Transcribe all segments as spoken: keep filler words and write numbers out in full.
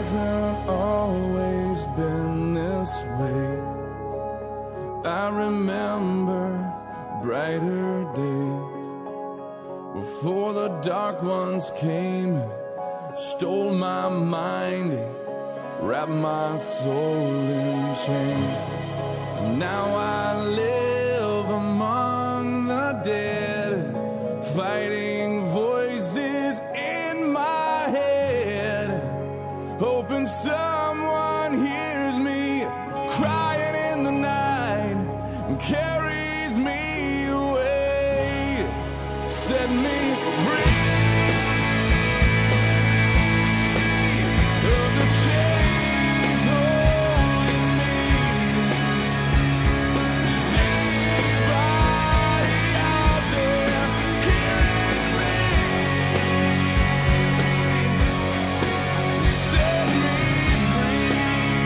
hasn't always been this way. I remember brighter days before the dark ones came, stole my mind, wrapped my soul in chains. And now I live among the dead, fighting voices in my head, hoping someone hears me crying in the night and carries me away, set me free of the chains holding me. Is anybody out there hearing me? Set me free.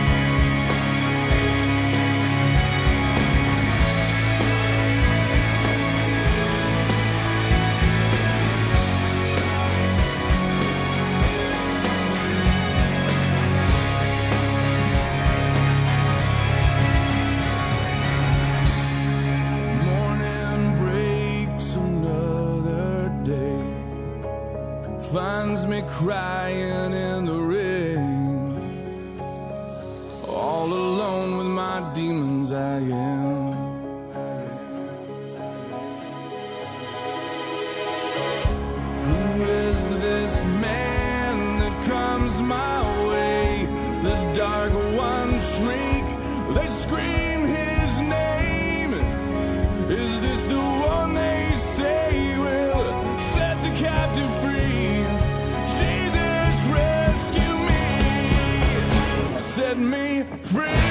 Morning breaks another day, finds me crying in the rain, all alone with my demons I am. Who is this man that comes my way? The dark ones shriek, they scream his name. Is this the one they say will set the captive free? Jesus, rescue me, set me free.